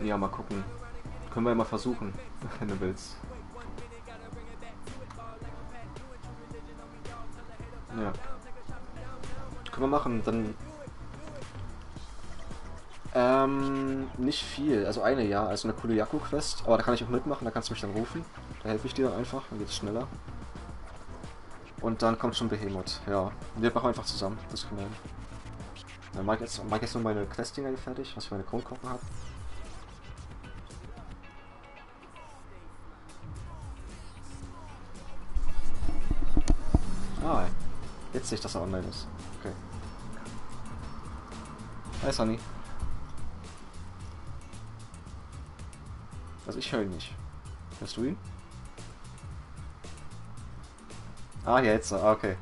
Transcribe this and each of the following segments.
Ja, mal gucken. Können wir ja mal versuchen, wenn du willst. Ja. Können wir machen, dann... nicht viel. Also eine, ja. Also eine coole Yaku-Quest. Aber da kann ich auch mitmachen, da kannst du mich dann rufen. Da helfe ich dir dann einfach, dann geht es schneller. Und dann kommt schon Behemoth, ja. Wir machen einfach zusammen, das können wir hin. Dann mach ich jetzt nur meine Quest-Dinger fertig, was ich meine Kronkorken habe. Ah, jetzt sehe ich, dass er online ist. Okay. Hi Sunny. Also ich höre ihn nicht. Hörst du ihn? Ah, ja, jetzt. Ah, okay.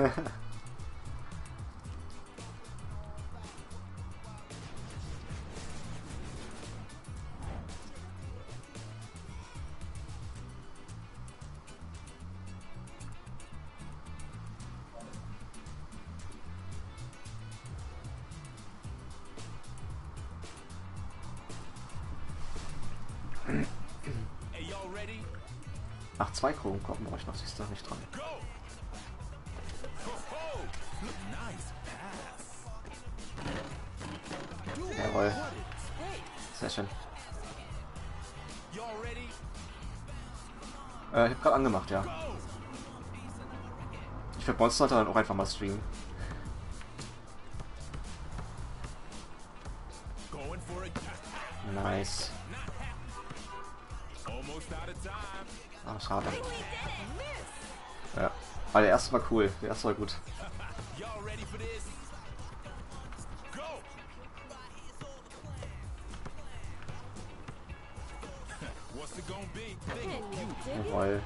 Ach, 2 Kronkorken brauche ich noch, siehst du, nicht dran. Jawohl. Sehr schön. Ich hab gerade angemacht, ja. Ich werde Monster Hunter dann auch einfach mal streamen. Nice. Ah, schade. Ja. Aber der erste war cool. Der erste war gut. Jawohl.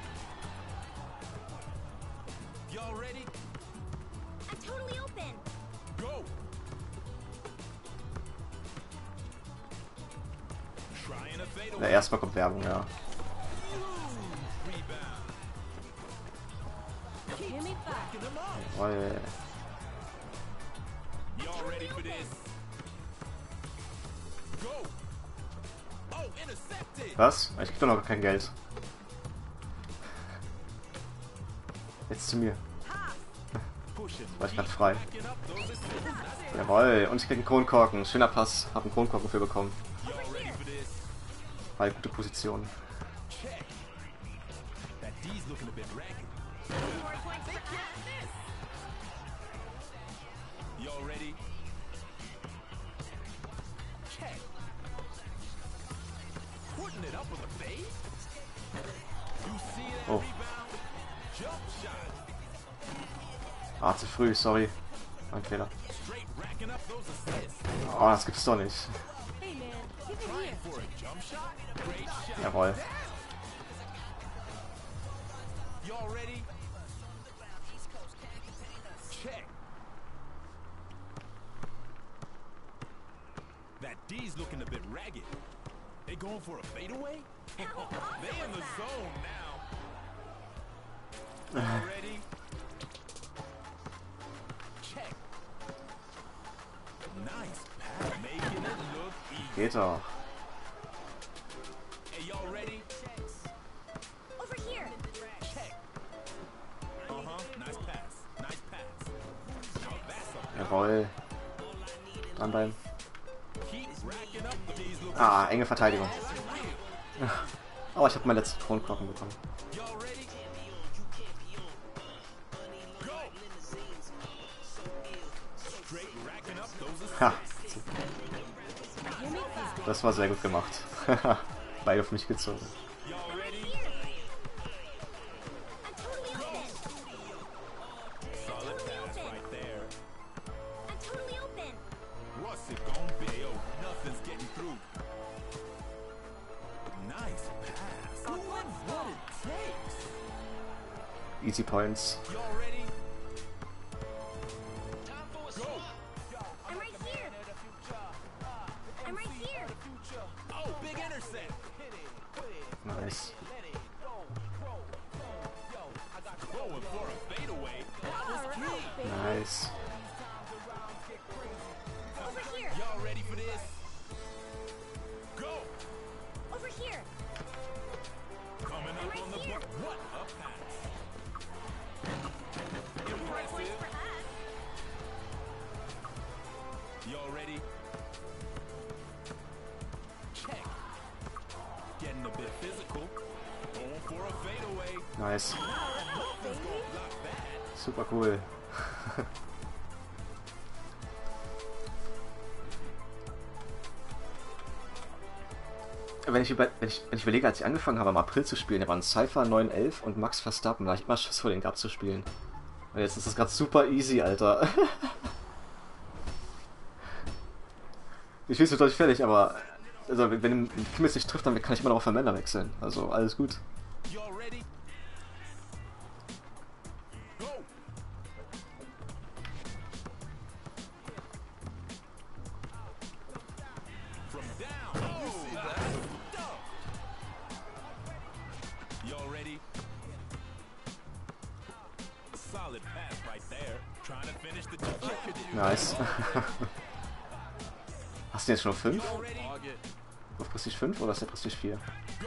Ja, erstmal kommt Werbung, ja. Jawohl. Was? Ich krieg doch noch kein Geld. Jetzt zu mir. War ich gerade frei. Jawohl, und ich krieg einen Kronkorken. Schöner Pass. Hab einen Kronkorken für bekommen. War eine gute Position. Oh. Ah, zu früh, sorry. Mein Fehler. Oh, das gibt's doch nicht. Jawohl. That D's looking a bit ragged. They going for a fadeaway? They in the zone now. Ready? Check. Nice pass, making it look easy. Geht doch. Hey, y'all ready? Over here. Check. Nice pass. Nice pass. Now that's a Jawohl. Dranbleiben. keep racking up the D's looking. Ah, enge Verteidigung. Aber ich habe meinen letzten Kronkorken bekommen. Y'all ready? Go. Straight racking up those assists. Ha. Das war sehr gut gemacht. Beide auf mich gezogen. Y'all ready? I'm totally open. Solid pass right there. I'm totally open. What's it gonna be? Oh, nothing's getting through. Nice pass. Doing what it takes. Easy Points. Y'all ready? Go. I'm right here. I'm right here. Oh, big intercept. Nice. Going for a fadeaway. Nice. Over here. Y'all ready for this? Go. Nice. Super cool. Wenn ich überlege, als ich angefangen habe, im April zu spielen, da waren Cypher 911 und Max Verstappen, da hatte ich immer Schiss vor den Gab zu spielen. Und jetzt ist das gerade super easy, Alter. Ich spiele es natürlich fertig, aber also, wenn Kim jetzt nicht trifft, dann kann ich immer noch auf Amanda wechseln. Also alles gut. Y'all ready? Go! From down. Oh, see that? Y'all ready? Solid pass right there. Trying to finish the job. Nice. Hast du jetzt schon 5? Y'all ready? Auf Prestige 5 oder ist der Prestige 4? Go!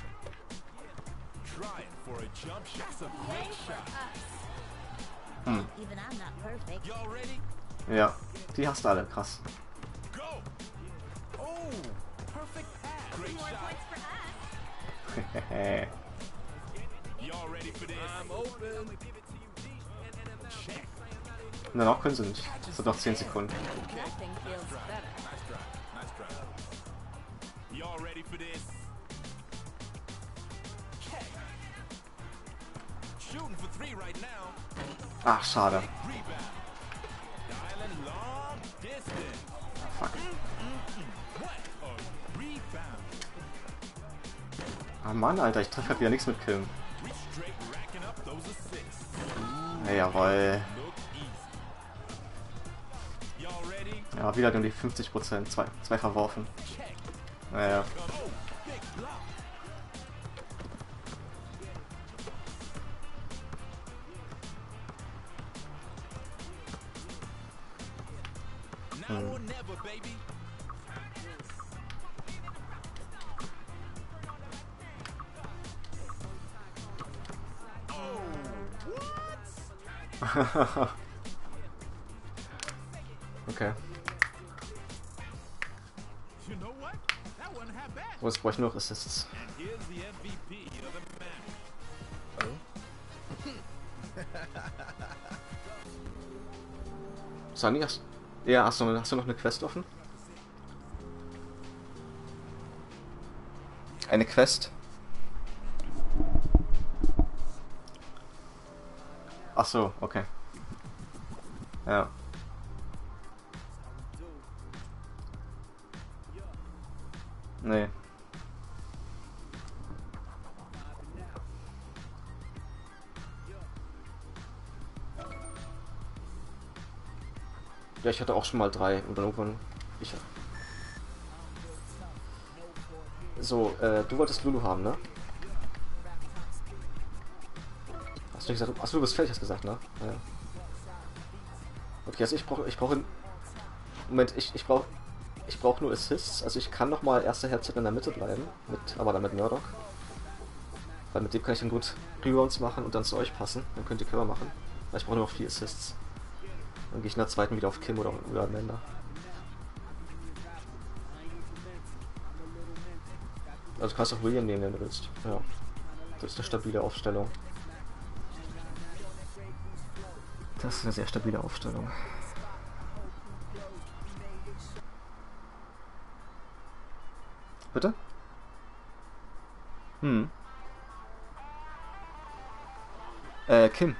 Trying for a jump shot. That's a great shot. Even I'm not perfect. Y'all ready? Ja, die hast du alle, krass. Go! Oh, perfect pass. Great More shot. points for us. Y'all ready for this? I'm open. Check. Na, noch können sie nicht. Es sind noch 10 Sekunden. Nothing feels better. Nice try. Nice try. Y'all ready for this? Check. Shooting for 3 right now. Ach, schade. Rebound. Dialing long distance. Fuck. What a rebound. Ah Mann, Alter, ich treffe halt wieder nichts mit Kim. We straight racking up those assists. Ja, jawoll. Look easy. Y'all ready? Ja, wieder nur die 50%. Zwei verworfen. Check. Naja. Oh, big block. Now or never, baby. Oh, what? Okay. You know what? That wasn't half bad. So, jetzt brauche ich nur noch Assists. And here's the MVP of the match. Sunny, ja, hast du noch eine Quest offen? Eine Quest? Ach so, okay. Ja. Nee. Ja, ich hatte auch schon mal 3 und dann irgendwann. So, du wolltest Lulu haben, ne? Hast du nicht gesagt? Achso, du bist fertig, hast gesagt, ne? Ja. Okay, also ich brauche. Moment, ich brauche nur Assists. Also ich kann nochmal erster Headset in der Mitte bleiben, aber dann mit Murdoch. Weil mit dem kann ich dann gut Rebounds machen und dann zu euch passen. Dann könnt ihr Cover machen. Weil ich brauche nur noch 4 Assists. Dann gehe ich in der zweiten wieder auf Kim oder Amanda. Also du kannst auch William nehmen, wenn du willst. Ja. Das ist eine stabile Aufstellung. Das ist eine sehr stabile Aufstellung. Bitte? Kim.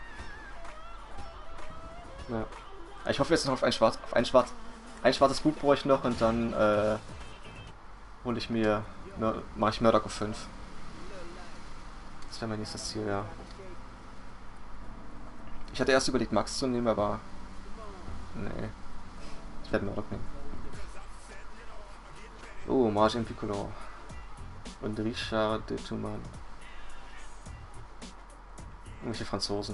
Ja. Ich hoffe jetzt noch auf ein schwarzes Buch brauche ich noch und dann hole ich mir mache ich Murdoch auf 5. Das wäre mein nächstes Ziel, ja. Ich hatte erst überlegt Max zu nehmen, aber nee. Ich werde Murdoch nehmen. Oh, Margin Piccolo. Und Richard de Thuman. Irgendwelche Franzosen.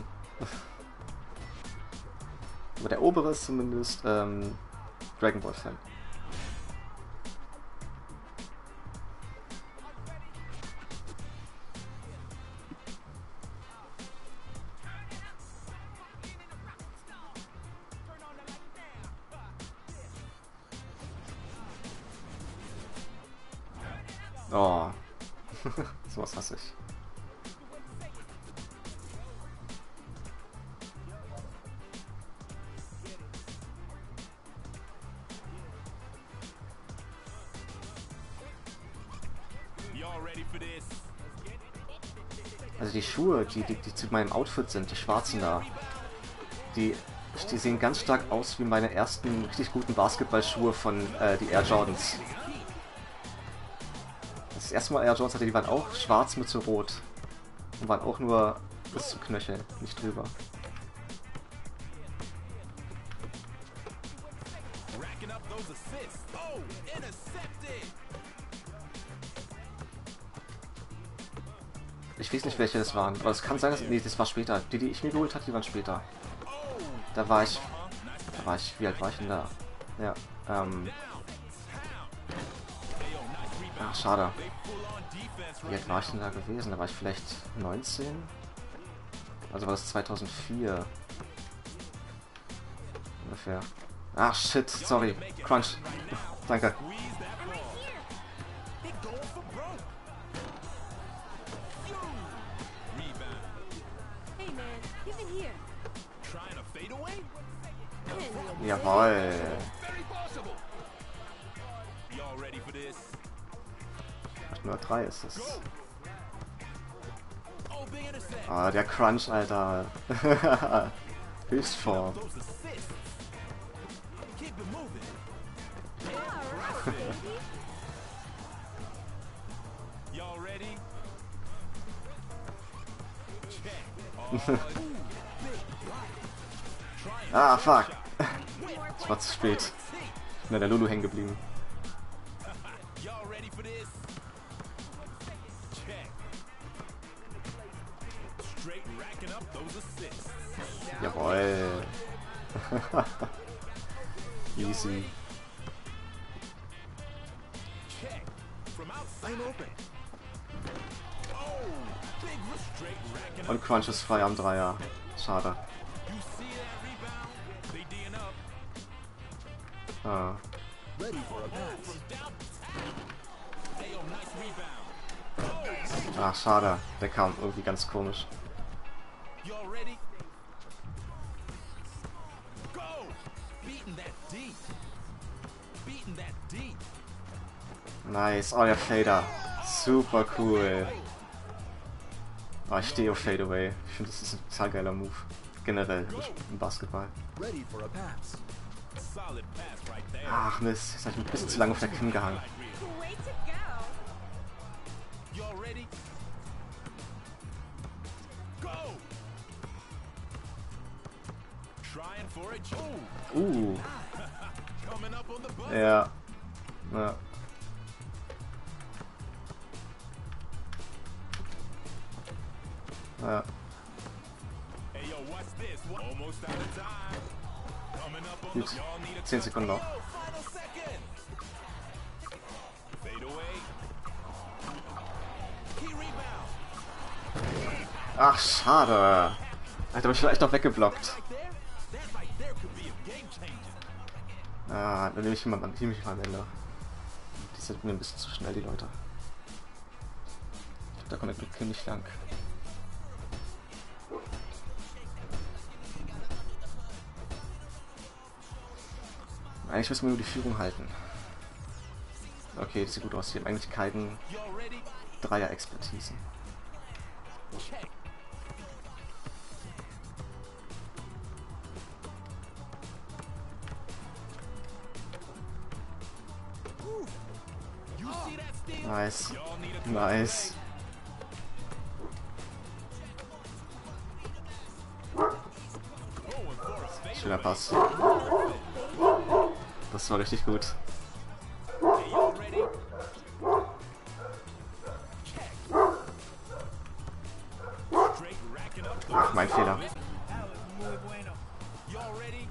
Aber der obere ist zumindest Dragon Ball Fan. Oh. Sowas hasse ich. Y'all ready for this? Also die Schuhe, die zu meinem Outfit sind, die schwarzen da, die sehen ganz stark aus wie meine ersten richtig guten Basketballschuhe von die Air Jordans. Das erste Mal Air Jordans hatte, die waren auch schwarz mit so rot. Und waren auch nur bis zum Knöchel, nicht drüber. Racking up those assists. Oh, intercepted. Ich weiß nicht, welche das waren, aber es kann sein, dass... Nee, das war später. Die ich mir geholt hatte, die waren später. Da war ich... Wie alt war ich denn da? Ja, Ach, schade. Wie alt war ich denn da gewesen? Da war ich vielleicht 19? Also war das 2004. Ungefähr. Ach, shit, sorry. Crunch. Danke. Hey man, give it here. Trying a fadeaway? Jawoll. Very possible. Y'all ready for this? 803 ist es. Oh, big intercept. Ah, der Crunch, Alter. Höchstform. Those assists. Keep it moving. Y'all ready? Check. Ah, fuck. Ich war zu spät. Ich bin an der Lulu hängen geblieben. Y'all ready for this? Check. Straight racking up those assists. Jawoll. Easy. Check. From outside open. Oh, big straight racking up. Und Crunch ist frei am Dreier. Schade. You see that rebound? They D'ing up. Ah. Ready for a pass. From downtown. Hey, oh, nice rebound. Ach, schade. Der kam irgendwie ganz komisch. Y'all ready? Go! Beating that deep. Beating that deep. Nice. Oh, der Fader. Super cool. Oh, ich stehe auf Fadeaway. Ich finde, das ist ein total geiler Move. Generell im Basketball. Ready for a pass. Solid pass right there. Ach Mist, jetzt habe ich ein bisschen zu lange auf der Kim gehangen. Way to go. Y'all ready? Go! Trying for a jump. Coming up on the bus. Ja. Ja. Ja. Hey yo, what's this? Almost out of time. Coming up on Gut. the y'all need a 10 Sekunden noch. final second. Fade away. Key rebound. Ach, schade. Hätte mich vielleicht noch weggeblockt. Right there. That right there could be a game changer. Ah, dann nehme ich mal am Ende. Die sind mir ein bisschen zu schnell, die Leute. Da kommt der Kim nicht lang. Eigentlich müssen wir nur die Führung halten. Okay, das sieht gut aus. Hier haben eigentlich keinen Y'all ready? Dreier-Expertisen. Check. Ooh. You see that steal? Nice. Y'all need a Nice. going for a fade. Schöner Pass. Das war richtig gut. Hey, y'all ready? Check. Straight racking up Ach, mein Fehler. Y'all ready?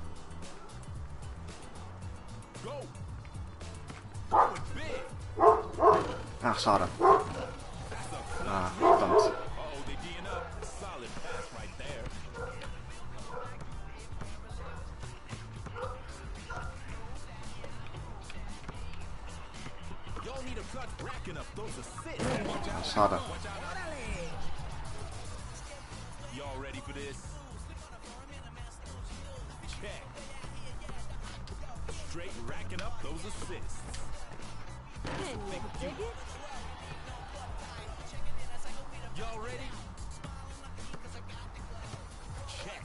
Go. Going big. Ach, schade. Ah, verdammt. Uh-oh, they D'ing up. Solid pass right there. Y'all need a clutch racking up those assists. Watch out. Schade. Y'all ready for this? Check. Straight racking up those assists. Can you dig it? Y'all ready? Check.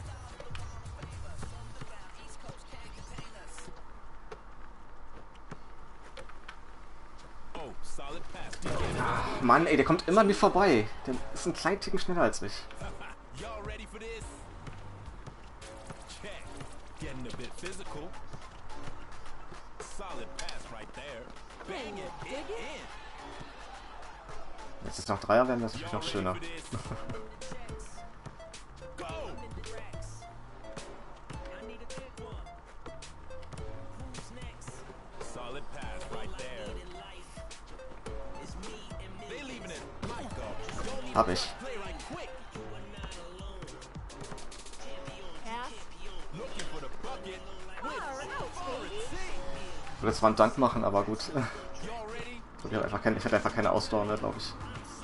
Oh, solid pass. Mann, ey, der kommt immer an mir vorbei. Der ist einen kleinen Ticken schneller als ich. Y'all ready for this? Check. Getting a bit physical. Solid pass right there. Bang it. In. Jetzt ist noch Dreier werden, das ist natürlich noch schöner. Go. Solid pass right there. They leaving it. Michael. Hab ich. Play right quick. Pass. Looking for the bucket. Ich würde zwar einen Dank machen, aber gut. Y'all ready? Ich hatte einfach keine Ausdauer mehr, glaube ich.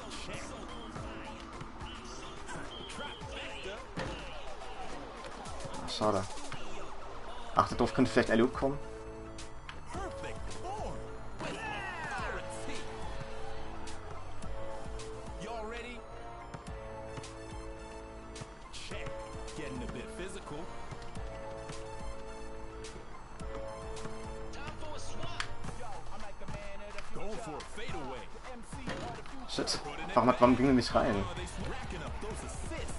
Schade. Ach, der Doof könnte vielleicht Alley-Oop kommen. Perfect form. Y'all ready? Check. Getting a bit physical. Going for a fadeaway. Shit. Warum ging er nicht rein? Racking up those assists.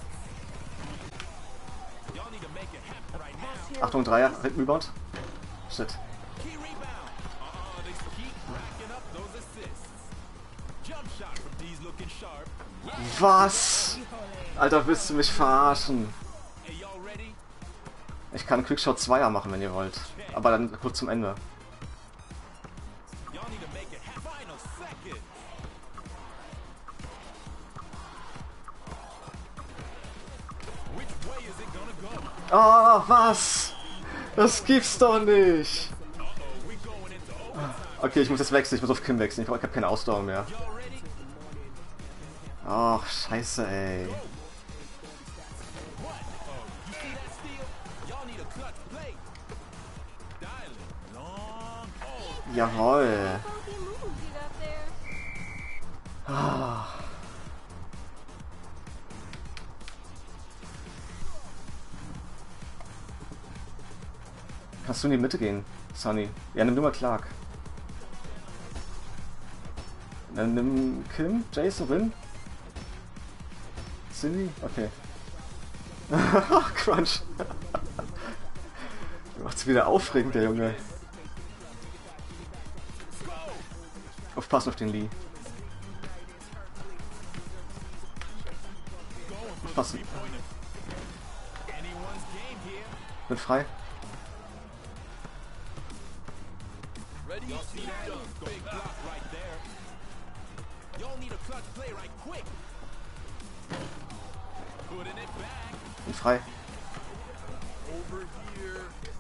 Y'all need to make it happen right now. Achtung, Dreier, Rebound. Shit. Key rebound. They keep racking up those assists. Jump shot from D's looking sharp. Was? Alter, willst du mich verarschen? Hey, y'all ready? Ich kann Quickshot 2er machen, wenn ihr wollt. Aber dann kurz zum Ende. Y'all need to make it happen. Final second. Which way is it gonna go? Ah, was? Das gibt's doch nicht. We going into overtime. Okay, ich muss jetzt wechseln. Ich muss auf Kim wechseln. Ich habe keine Ausdauer mehr. Y'all ready? Ach, scheiße, ey. What? Oh, you see that steal? Y'all need a clutch play. Dialing. Long. Oh, Jawohl. Funky moves you got there. Ah. Kannst du in die Mitte gehen, Sunny? Ja, nimm du mal Clark. Dann nimm Kim, Jason, Rin. Cindy? Okay. Crunch. Macht's wieder aufregend, der Junge. Aufpassen auf den Lee. Aufpassen. anyone's game here. Bin frei. Ready? Y'all see that? Big block right there. Y'all need a clutch play right quick. Putting it back. Bin frei. Over here.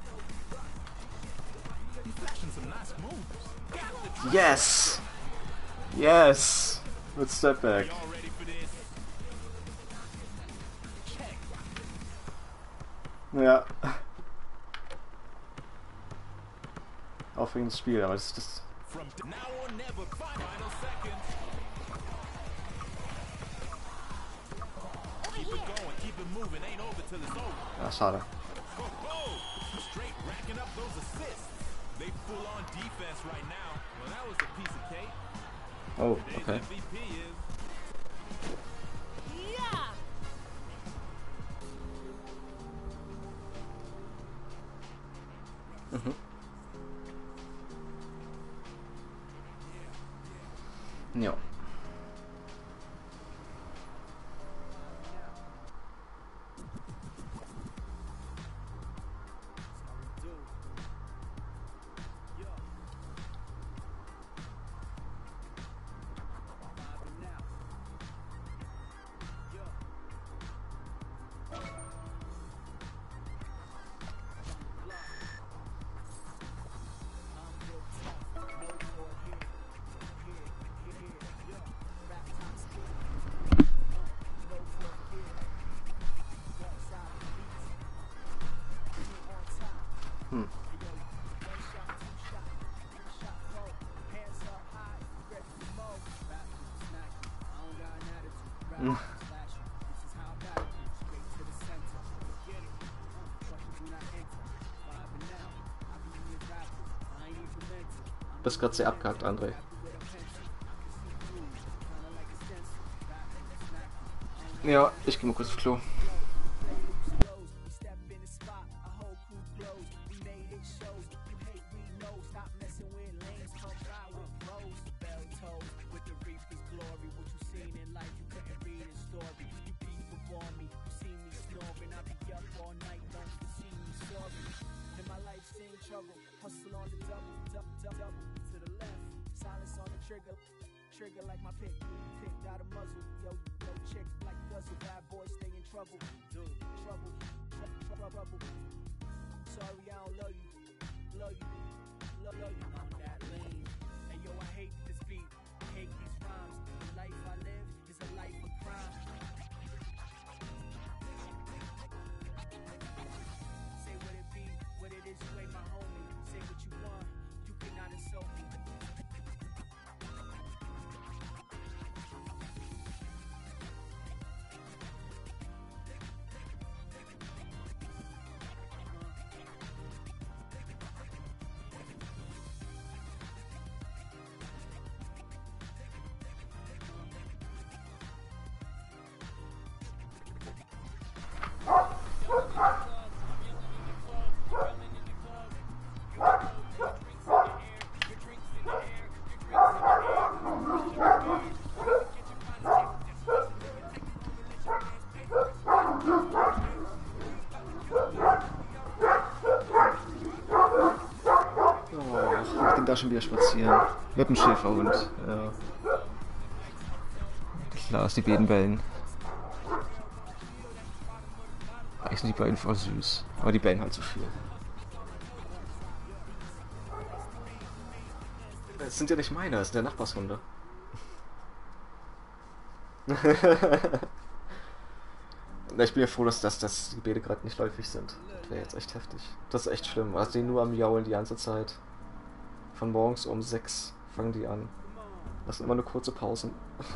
He's flashing some nice moves. Got the Yes! Yes! Mit Stepback. Y'all ready for this? Check. Ja. Aufregendes Spiel, aber das ist. From now or never, final second. Keep it going, keep it moving. Ain't over till it's over. Ja, schade. Oh, straight racking up those assists. They full on defense right now. Well, that was a piece of cake. Oh, Today's okay. MVP is Yeah. Ja. Hm. Du bist gerade sehr abgehakt, André. Ja, ich geh mal kurz aufs Klo. Trigger like my pick, picked out a muzzle. Yo, chick like guzzle, bad boy stay in trouble. Trouble. Sorry, I don't love you. Love you. I'm that lame. And yo, I hate this beat. I hate these rhymes. The life I live is a life of crime. Say what it be, what it is, you ain't my homie. Say what you want, you cannot insult me. Da schon wieder spazieren. Mit dem Schäferhund. Ja. Klar, ist die beiden bellen. Eigentlich sind die beiden voll süß. Aber die bellen halt zu viel. Das sind ja nicht meine, das sind ja Nachbarshunde. Ich bin ja froh, dass die Bälle gerade nicht läufig sind. Das wäre jetzt echt heftig. Das ist echt schlimm. Also die nur am Jaulen die ganze Zeit. Von morgens um 6 fangen die an. Das sind immer nur kurze Pausen.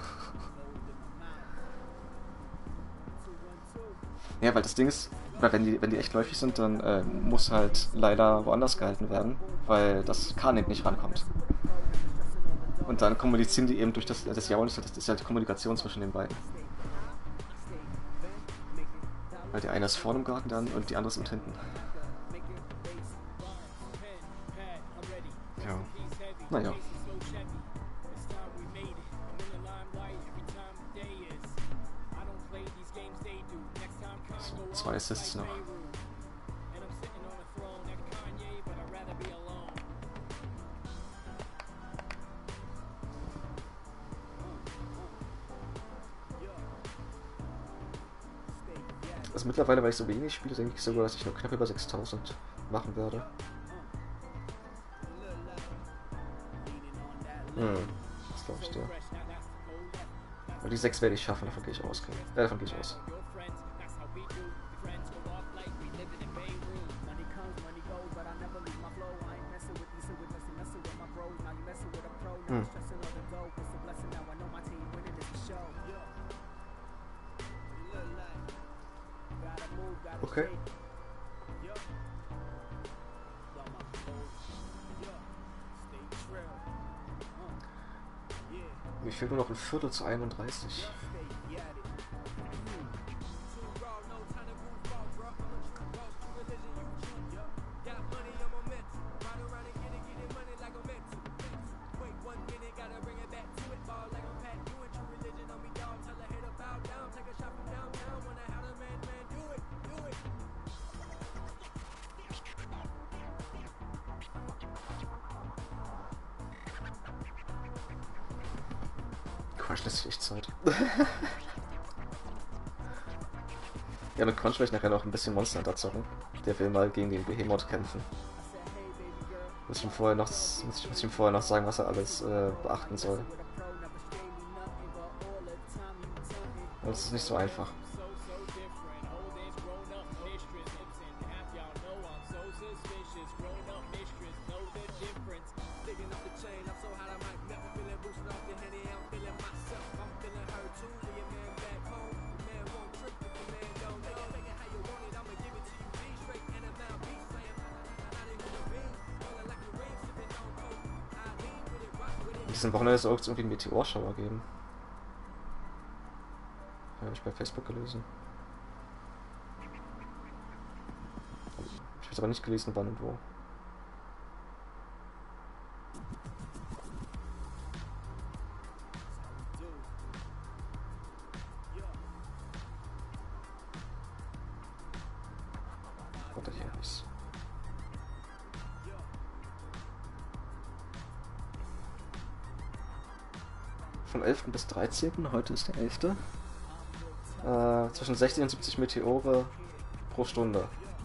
Ja, weil das Ding ist, weil wenn die echt läufig sind, dann muss halt leider woanders gehalten werden, weil das Kanin nicht rankommt. Und dann kommunizieren die eben durch das Jaulen, das ist halt die Kommunikation zwischen den beiden. Weil der eine ist vorne im Garten dann und die andere ist hinten. Ja. Naja. 2 Assists noch. Also mittlerweile, weil ich so wenig spiele, denke ich sogar, dass ich noch knapp über 6000 machen werde. Das glaube ich dir. Aber die 6 werde ich schaffen, davon gehe ich aus. Davon gehe ich aus. Okay. Mir fehlt nur noch ein Viertel zu 31. Quatsch, lässt sich echt Zeit. Ja, mit Quatsch werde ich nachher noch ein bisschen Monster Hunter zocken. Der will mal gegen den Behemoth kämpfen. Muss ich ihm vorher noch sagen, was er alles beachten soll. Und es ist nicht so einfach. diesem Wochenende soll es irgendwie einen Meteorschauer geben. Habe ich bei Facebook gelesen. Ich habe aber nicht gelesen, wann und wo. Warte, hier hab ich's. Vom 11. bis 13. Heute ist der 11. Zwischen 60 und 70 Meteore pro Stunde.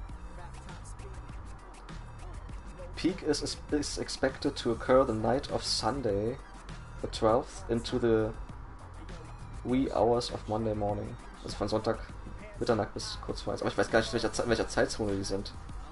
Peak is expected to occur the night of Sunday, the 12th, into the wee hours of Monday morning. Also von Sonntag Mitternacht bis kurz vor 1. Aber ich weiß gar nicht, in welcher Zeitzone die sind.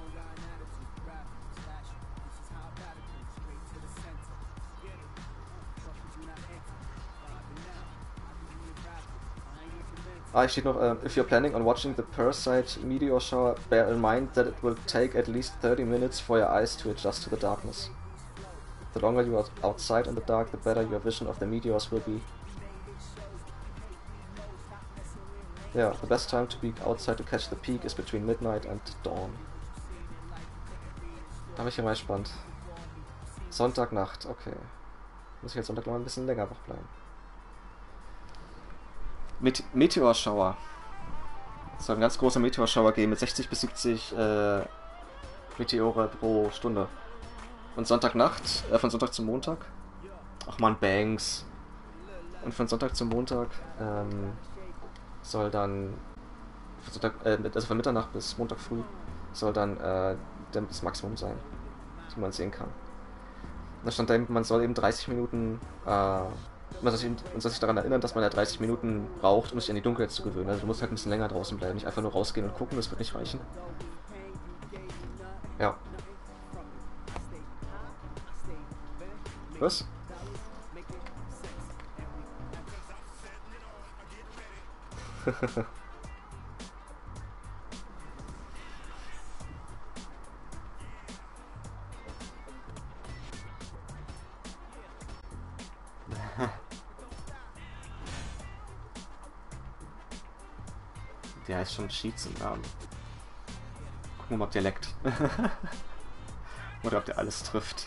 Hier steht noch, if you're planning on watching the Perseit meteor shower, bear in mind that it will take at least 30 minutes for your eyes to adjust to the darkness. The longer you are outside in the dark, the better your vision of the meteors will be. Yeah, the best time to be outside to catch the peak is between midnight and dawn. Da bin ich ja mal gespannt. Sonntagnacht, okay. Muss ich jetzt Sonntag noch ein bisschen länger wach bleiben. Meteorschauer. Es soll ein ganz großer Meteorschauer geben mit 60 bis 70 Meteore pro Stunde. Und Sonntagnacht, von Sonntag zum Montag. Ach man, Banks. Und von Sonntag zum Montag soll dann, also von Mitternacht bis Montag früh, soll dann das Maximum sein, die man sehen kann. Und da stand da, man soll eben 30 Minuten man soll sich daran erinnern, dass man ja 30 Minuten braucht, um sich an die Dunkelheit zu gewöhnen. Also du musst halt ein bisschen länger draußen bleiben, nicht einfach nur rausgehen und gucken, das wird nicht reichen. Ja. Was? Der heißt schon Cheats im Namen. Gucken wir mal, ob der leckt. Oder ob der alles trifft.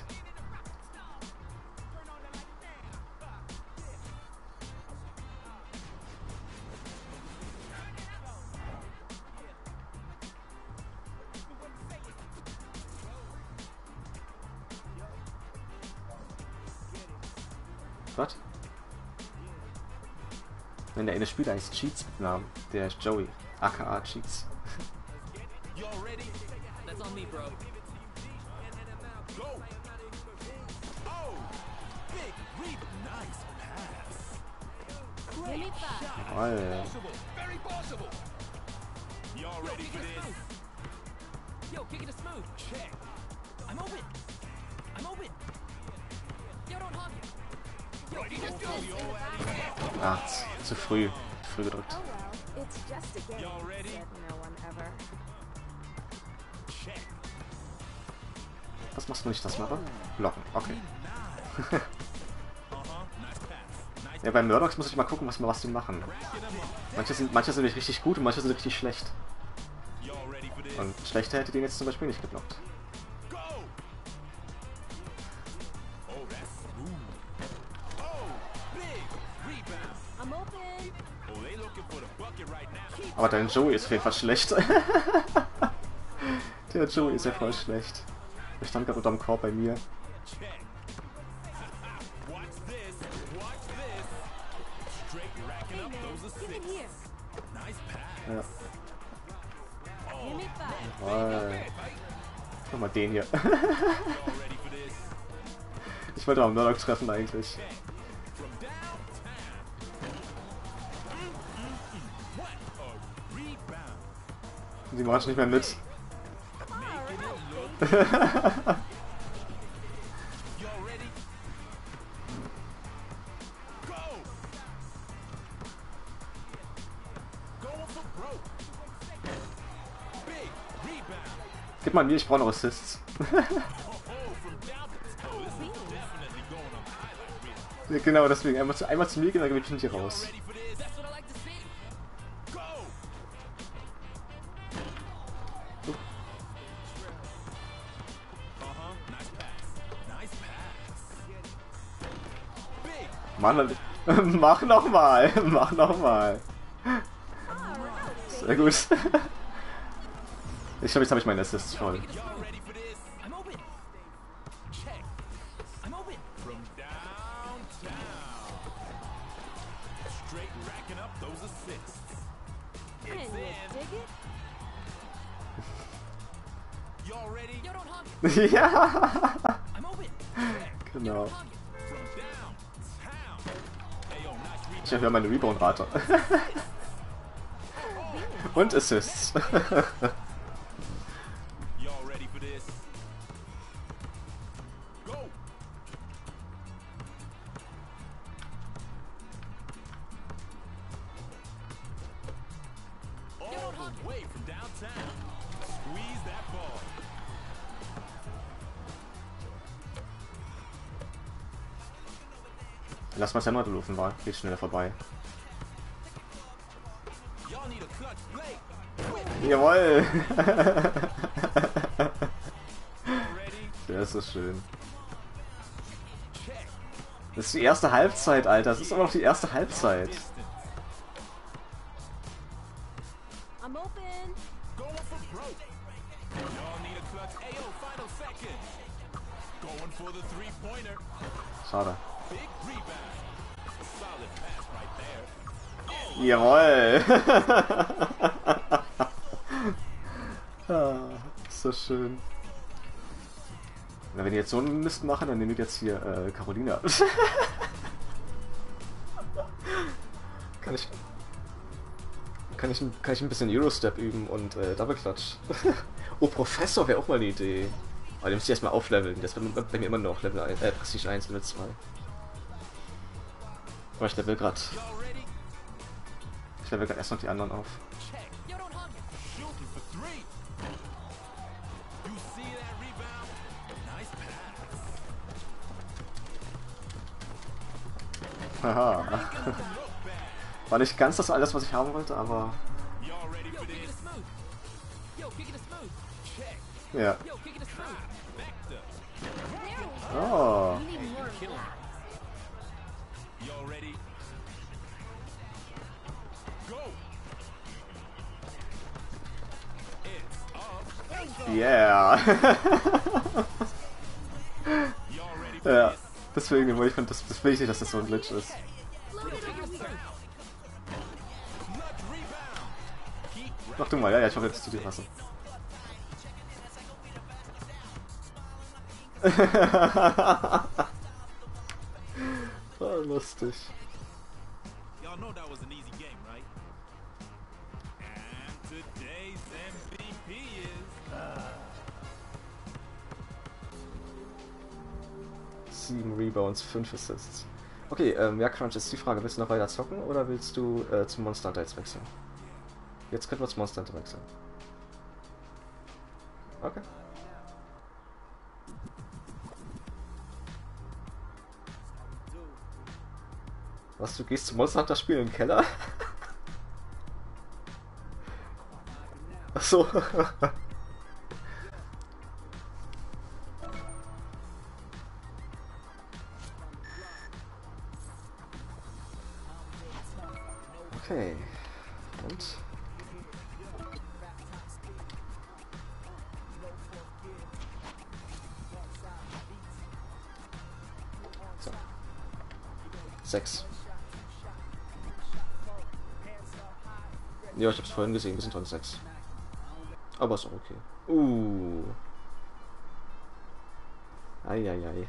Was? Wenn der eine Spieler heißt Cheats mit Namen, der ist Joey, aka Cheats. Jawoll. Ah, zu früh. Zu früh gedrückt. Was machst du nicht, das Mörder? Blocken, okay. Ja, bei Murdochs muss ich mal gucken, was die machen. Manche sind nämlich richtig gut und manche sind richtig schlecht. Und schlechter hätte den jetzt zum Beispiel nicht geblockt. Aber dein Joey ist auf jeden Fall schlecht. Der Joey ist ja voll schlecht. Der stand gerade unterm Korb bei mir. Ja. Guck mal den hier. Ich wollte auch Murdoch treffen eigentlich. Die machen nicht mehr mit. Gib mal mir, ich brauche noch Assists. Ja, genau, deswegen einmal zu mir gehen, dann gehe ich von dir raus. Mann, mach nochmal! Mach nochmal! Sehr gut. Ich glaube, jetzt habe ich meine Assists voll. I'm open. Check. I'm open. From downtown. Straight racking up those assists. Can you dig it? Y'all ready? Yo, don't hug. Ja! I'm open. Check. Genau. From downtown. Hey, yo, nice read. Ich erhöhe meine Rebound-Rate. Und Assists. Y'all ready for this? Go. All the way from downtown. Squeeze that ball. Lass mal Sandra laufen, war. Geht schneller vorbei. Y'all need a clutch play. Jawoll! Ready? Der ist so schön. Check. Das ist die erste Halbzeit, Alter. Das ist aber noch die erste Halbzeit. Distance. I'm open. Going for broke. Y'all need a clutch. Ayo, final second. Going for the three-pointer. Schade. Big rebound. Solid pass right there. Jawoll! Ah, so schön. Na, wenn die jetzt so einen Mist machen, dann nehme ich jetzt hier Carolina. Kann ich ein bisschen Eurostep üben und Double Clutch. Oh, Professor wäre auch mal eine Idee. Aber den muss ich erstmal aufleveln. Das wäre bei mir immer noch Level 1, Prestige 1, Level 2. Aber ich level grad. Y'all ready? Ich level grad erst noch die anderen auf. Check. Yo, don't hug it. Shooting for three. You see that rebound? Nice pass. Haha. Look back. War nicht ganz das alles, was ich haben wollte, aber Y'all ready Yo, for kick it this? smooth. Yo, kick it smooth. Check. ja. Yo, kick it smooth. Back up. Oh. You need more of that. Y'all ready? Go. It's up. Yeah. Y'all ready for Ja. this? Deswegen, weil ich finde, das will ich nicht, dass das so ein Glitch ist. Load it on me. Clutch rebound. Keep Mach du mal, ja, ich hoffe, jetzt zu dir passen. Oh, lustig. Y'all know that was an easy game, right? And today's MVP is 7 Rebounds, 5 Assists. Okay, ja, Crunch, ist die Frage, willst du noch weiter zocken oder willst du zum Monster Hunter jetzt wechseln? Jetzt können wir zum Monster Hunter wechseln. Okay. Was, du gehst zum Monster Hunter spielen im Keller? Ach so. Okay. Und? So. 6. Ja, ich hab's vorhin gesehen, wir sind von 6. Aber ist auch okay. Eieiei.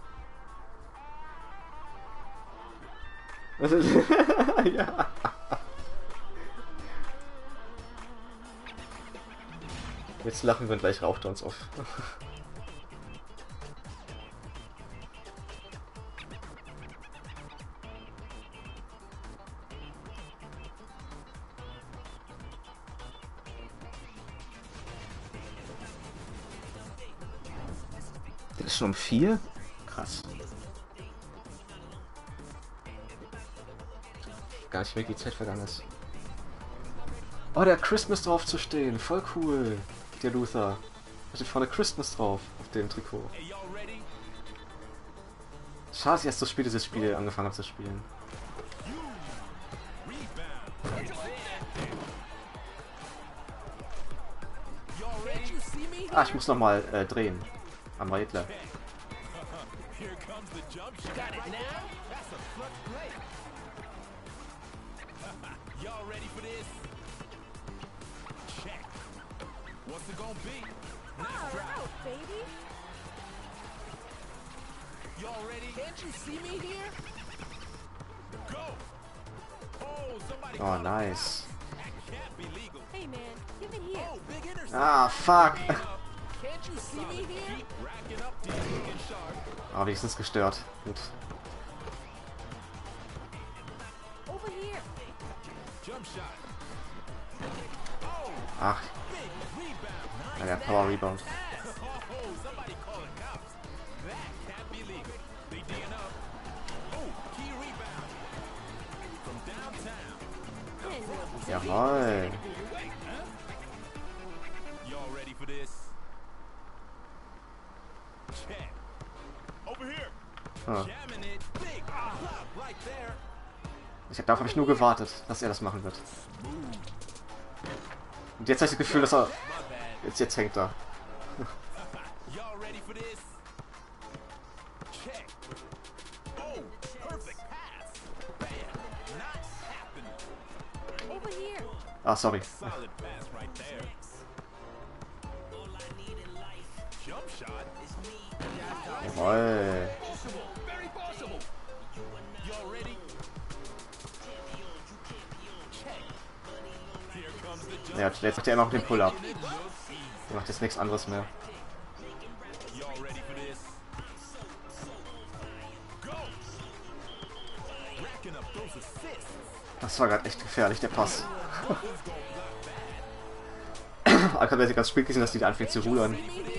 Ja. Jetzt lachen wir und gleich raucht er uns auf. Der ist schon um 4? Krass. gar nicht, wie die Zeit vergangen ist. Oh, der hat Christmas drauf zu stehen. Voll cool. Der Luther. Da steht vorne Christmas drauf auf dem Trikot. Schade, dass ich erst so spät dieses Spiel angefangen habe zu spielen. Ah, ich muss nochmal drehen. Am Redler. Oh, nice. Hey man, give it here. Ah, fuck. Ah, wenigstens gestört. Gut. Over here. Ach. Ja, der Power Rebound. Jawohl. Ah. Darauf habe ich nur gewartet, dass er das machen wird. Und jetzt habe ich das Gefühl, dass er... Jetzt hängt er. Over here. Ah, sorry. Jawohl. Ja, jetzt macht er immer noch den Pull-Up. Er macht jetzt nichts anderes mehr. Das war gerade echt gefährlich, der Pass. Alter, wer sich ganz spät gesehen, dass die anfängt zu rudern.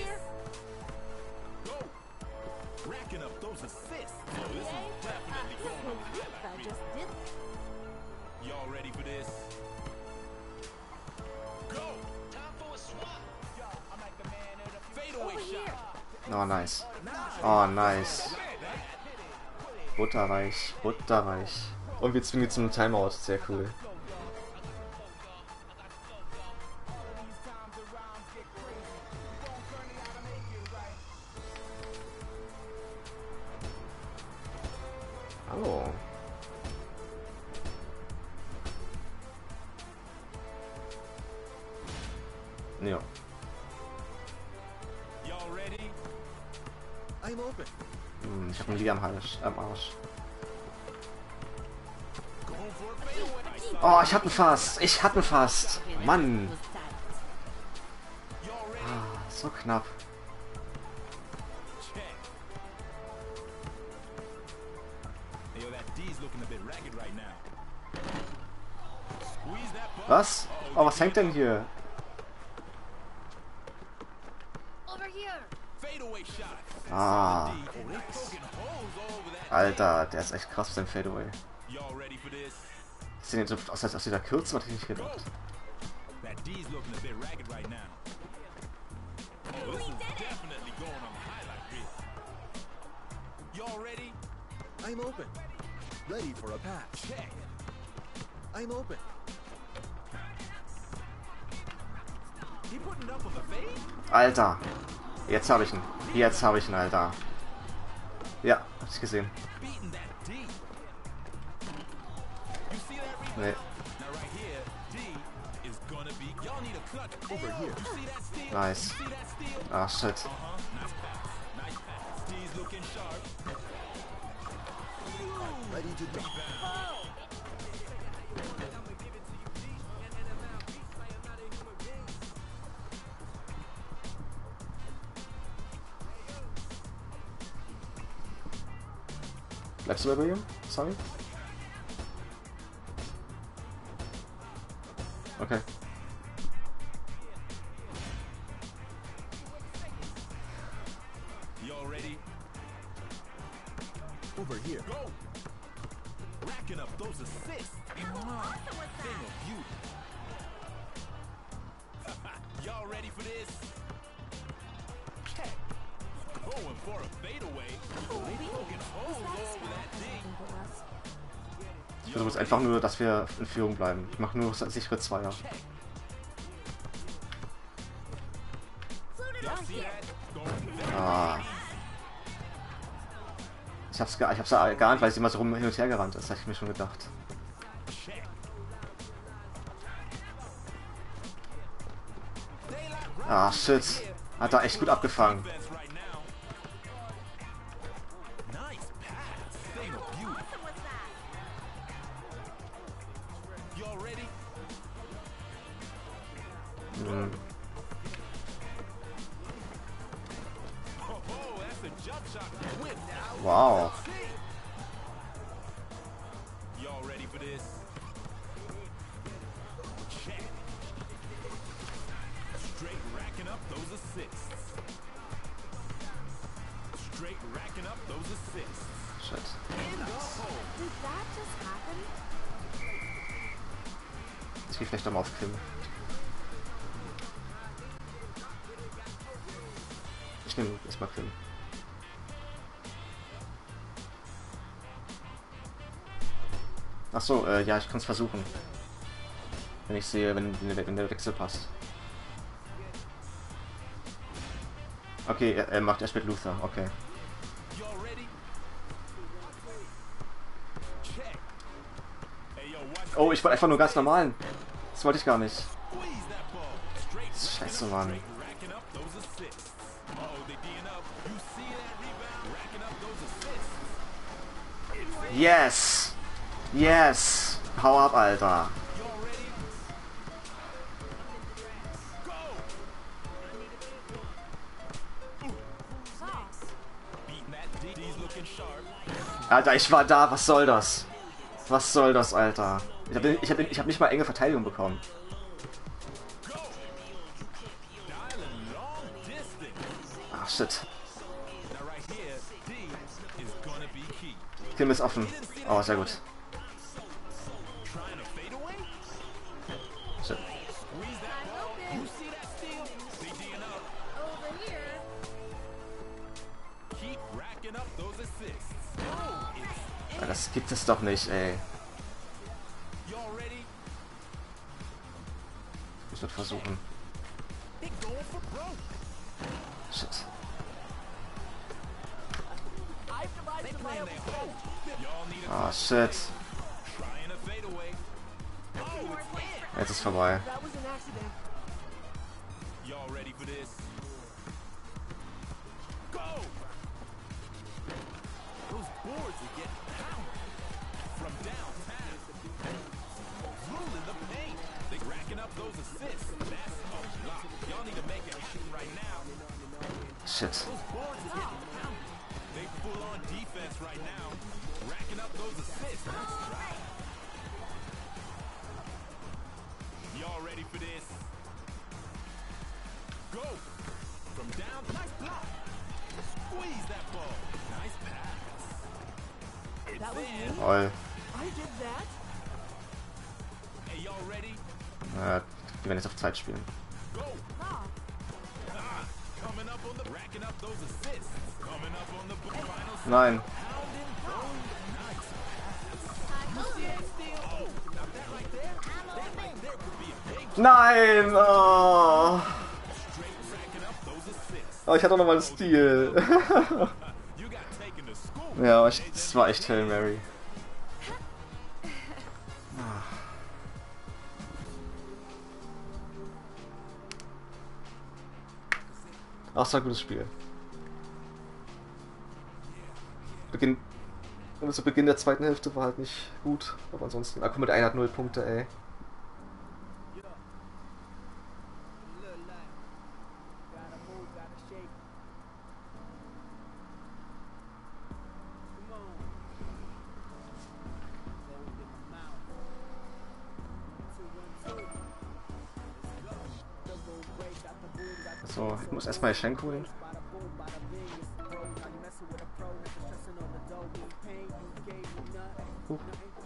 Oh, nice. Oh, nice. Butterweich, butterweich. Und wir zwingen jetzt zum Timeout. Sehr cool. Oh. Ja. Ich hab einen Liga am Arsch. Oh, ich hatte fast. Ich hatte fast. Mann. Ah, so knapp. Was? Oh, was hängt denn hier? Over here. Ah. Alter, der ist echt krass mit seinem Fadeaway. Sieht jetzt aus dieser Kürze, hatte ich nicht gedacht. I'm open. Ready for a pass. Check. I'm open. You putting up with a fade? Alter. Jetzt habe ich ihn. Jetzt habe ich ihn, Alter. Ja, hab ich gesehen. Nee. Nice. Ah, shit. Ready to go. Bleibst du bei William? Sorry. Okay. Over here. Racking up those assists. Thing of beauty. Y'all ready for this? Check. Going for a fadeaway. Poking holes over that thing. Ich versuche jetzt einfach nur, dass wir in Führung bleiben. Ich mache nur sichere Zweier. Ah. Ich hab's geahnt, weil sie immer so hin und her gerannt ist, hatte ich mir schon gedacht. Ah, shit. Hat er echt gut abgefangen. Hm. Wow. Y'all ready for this? Check. Straight racking up those assists. Straight racking up those assists. Shit. In the hole. Did that just happen? Ich geh vielleicht nochmal auf Kim. Ich nehme erstmal Kim. Ach so, ja, ich kann es versuchen. Wenn ich sehe, wenn der Wechsel passt. Okay, er spielt Luther, okay. Y'all ready? Check. Hey, yo, watch Oh, ich wollte einfach nur ganz normalen. Das wollte ich gar nicht. squeeze that ball. Straight Scheiße, Mann. racking up those assists. Oh, they D'ing up. You see that rebound? Racking up those assists. Yes! Yes! Hau ab, Alter. Y'all ready? Go! Beating that D. D's looking sharp. Alter, ich war da. Was soll das? Was soll das, Alter? Ich hab nicht mal enge Verteidigung bekommen. Go! Dialing long distance. Ach, shit. Now right here, D is gonna be key. Kim ist offen. Oh, sehr gut. Trying to fade away? Shit. Squeeze that ball. You see that steal? They D'ing up. Over here. Keep racking up those assists. Oh, it's Ja, das gibt es doch nicht, ey. y'all ready? Ich würde versuchen. They going for broke. Shit. They playing their hole. Y'all need a Ah, shit. trying to fade away. Oh, it's in. Jetzt ist vorbei. That was an accident. Y'all ready for this? Go! Those boards are getting pounded from downtown. Ruling the paint. They racking up those assists. That's a lot. Y'all need to make it right now. Shit. Those boards are getting pounded. They full on defense right now. Racking up those assists. That's right. Y'all ready for this? Go! From down, nice block. Squeeze that ball. Nice pass. It's That was in. me? Toll. I did that? Hey, y'all ready? Die werden jetzt auf Zeit spielen. Go! Ah, Ah, coming up on the racking up those assists. Coming up on the final Nein. pounding, throwing. Nice pass. You see that steal? Oh, now that right there, that right there could be a big Nein! Oh, straight racking up those assists. oh ich hatte noch mal einen Stil. You got taken to school. Ja, aber das war echt Hail Mary. Ach, es war ein gutes Spiel. Zu Beginn der zweiten Hälfte war halt nicht gut, aber ansonsten, guck mal, der eine hat 0 Punkte, ey. Look like gotta move, gotta shake. Come on. Gold in my mouth. 2, 1, 2. Let's go. Double break, got the boom, got the So, ich muss erstmal Schenk holen. bada boom, bada bing. It's the pro. Now you messing with a pro. Now you're stressing on the dough. Being pain, you gave me nothing. Huch. Nothing.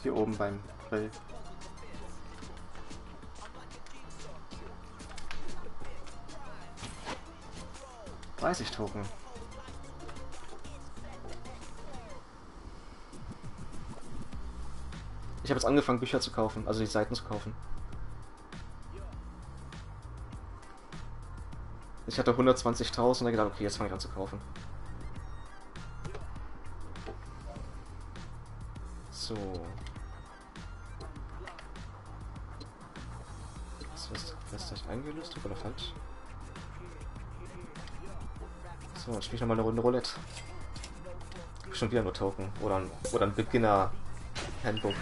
Hier oben beim Grill. Token. Ich habe jetzt angefangen, Bücher zu kaufen, also die Seiten zu kaufen. Ich hatte 120.000 und gedacht, okay, jetzt fange ich an zu kaufen. So. Was ist das eingelöst oder falsch? So, dann spiele ich nochmal eine Runde Roulette. Schon wieder nur Token. Oder ein Beginner-Handbook.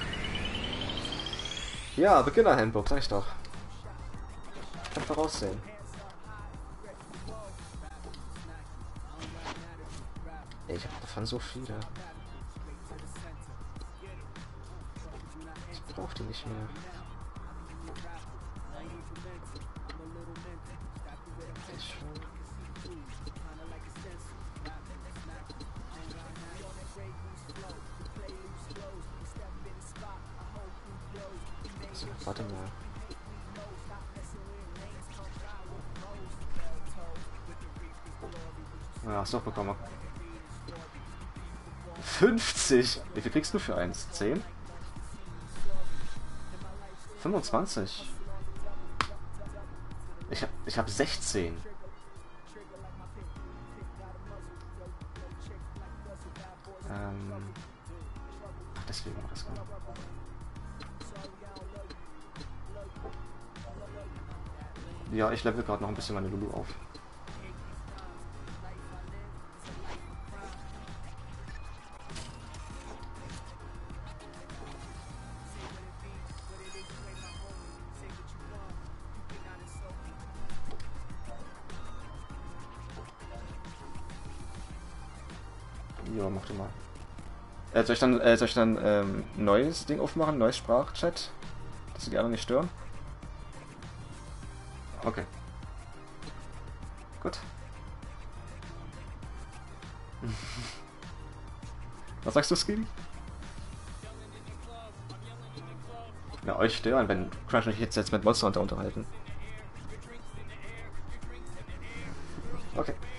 Ja, Beginner-Handbook, sag ich doch. Kann voraussehen. Ey, ich hab davon so viele. Ich brauch die nicht mehr. So, warte mal. Ja, hast du auch bekommen. 50! Wie viel kriegst du für eins? 10? 25? Ich hab 16. Ach, deswegen war das genau. Ja, ich level gerade noch ein bisschen meine Lulu auf. Ja, mach du mal. Soll ich dann ein neues Ding aufmachen, neues Sprachchat? Dass die anderen nicht stören? Okay. Gut. Was sagst du, Skiddy? Ja, euch stören, wenn Crush und ich jetzt mit Monster Hunter unterhalten. Okay.